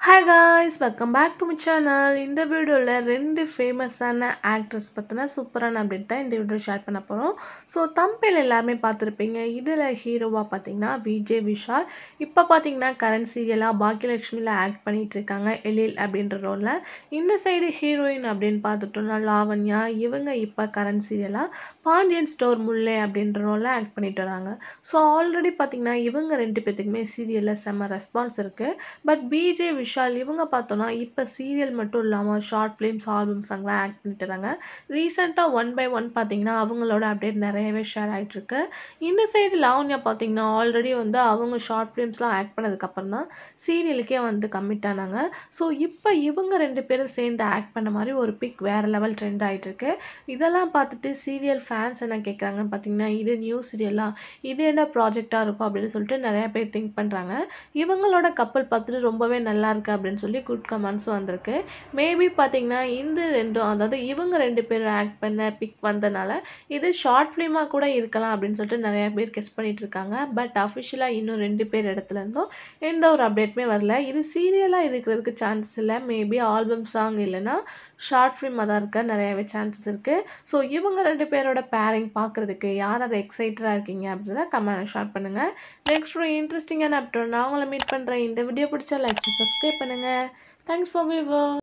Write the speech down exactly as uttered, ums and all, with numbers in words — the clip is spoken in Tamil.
Hi guys, welcome back to my channel. இந்த வீடியோல ரெண்டு ஃபேமஸான ஆக்ட்ரஸ் பத்தின சூப்பரான அப்டேட் தான் இந்த வீடியோ ஷேர் பண்ண போறோம். ஸோ தம்பேல் எல்லாமே பார்த்துருப்பீங்க. இதில் ஹீரோவா பார்த்தீங்கன்னா விஜய் விஷால். இப்போ பார்த்தீங்கன்னா கரண்ட் சீரியலாக பாக்கியலட்சுமியில் ஆக்ட் பண்ணிட்டு இருக்காங்க எழில் அப்படின்ற ரோலில். இந்த சைடு ஹீரோயின் அப்படின்னு பார்த்துட்டோம்னா லாவண்யா. இவங்க இப்போ கரண்ட் சீரியலாக பாண்டியன் ஸ்டோர் முல்லை அப்படின்ற ரோலில் ஆக்ட் பண்ணிட்டு வராங்க. ஸோ ஆல்ரெடி பார்த்தீங்கன்னா இவங்க ரெண்டு பேத்துக்குமே சீரியலில் செம்ம ரெஸ்பான்ஸ் இருக்குது. பட் விஜய் விஷால் இவங்க பார்த்தோன்னா இப்போ சீரியல் மட்டும் இல்லாமல் ஷார்ட் ஃபிலிம்ஸ் ஆல்பம் சாங்லாம் ஆக்ட் பண்ணிட்டு வராங்க. ரீசெண்டாக ஒன் பை ஒன் பார்த்தீங்கன்னா அவங்களோட அப்டேட் நிறையவே ஷேர் ஆகிட்டு இருக்கு. இந்த சைடு லாவண்யா பார்த்தீங்கன்னா ஆல்ரெடி வந்து அவங்க ஷார்ட் ஃபிலிம்ஸ்லாம் ஆக்ட் பண்ணதுக்கப்புறம் தான் சீரியலுக்கே வந்து கமிட் ஆனாங்க. ஸோ இப்போ இவங்க ரெண்டு பேரும் சேர்ந்து ஆக்ட் பண்ண மாதிரி ஒரு பிக் வேறு லெவல் ட்ரெண்ட் ஆகிட்டு இருக்கு. இதெல்லாம் பார்த்துட்டு சீரியல் ஃபேன்ஸ் என்ன கேட்குறாங்கன்னு பார்த்தீங்கன்னா இது நியூ சீரியலா, இது என்ன ப்ராஜெக்டாக இருக்கும் அப்படின்னு சொல்லிட்டு நிறைய பேர் திங்க் பண்ணுறாங்க. இவங்களோட கப்பல் பார்த்துட்டு ரொம்பவே நல்லா இருக்கு அப்படின்னு சொல்லி குட் கமெண்ட்ஸும் வந்திருக்கு. மேபி பார்த்தீங்கன்னா இந்த ரெண்டும், அதாவது இவங்க ரெண்டு பேரும் ஆக்ட் பண்ண பிக் வந்தனால இது ஷார்ட் ஃபிலிமாக கூட இருக்கலாம் அப்படின்னு சொல்லிட்டு நிறைய பேர் கெஸ் பண்ணிட்டு இருக்காங்க. பட் அஃபிஷியலாக இன்னும் ரெண்டு பேர் இடத்துல இருந்தும் எந்த ஒரு அப்டேட்டுமே வரல. இது சீரியலாக இருக்கிறதுக்கு சான்ஸ் இல்லை. மேபி ஆல்பம் சாங் இல்லைன்னா ஷார்ட் ஃபிலிமாக தான் இருக்க நிறையவே சான்சஸ் இருக்குது. ஸோ இவங்க ரெண்டு பேரோட பேரிங் பார்க்குறதுக்கு யார் அதை எக்ஸைட்டடாக இருக்கீங்க அப்படின்றத கமெண்ட் ஷேர் பண்ணுங்கள். நெக்ஸ்ட் ஒரு இன்ட்ரெஸ்டிங்கான அப்டேட் நான் உங்களை மீட் பண்ணுறேன். இந்த வீடியோ பிடிச்சா லைக் சப்ஸ்கிரைப் பண்ணுங்கள். Thanks for viewer.